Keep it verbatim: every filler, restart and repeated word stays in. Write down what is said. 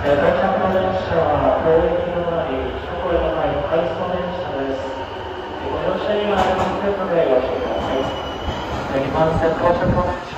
到着の電車は東駅止まり、首都高へ向かい回送電車です。ご乗車にはにばん線でご注意ください。にばん線到着の電車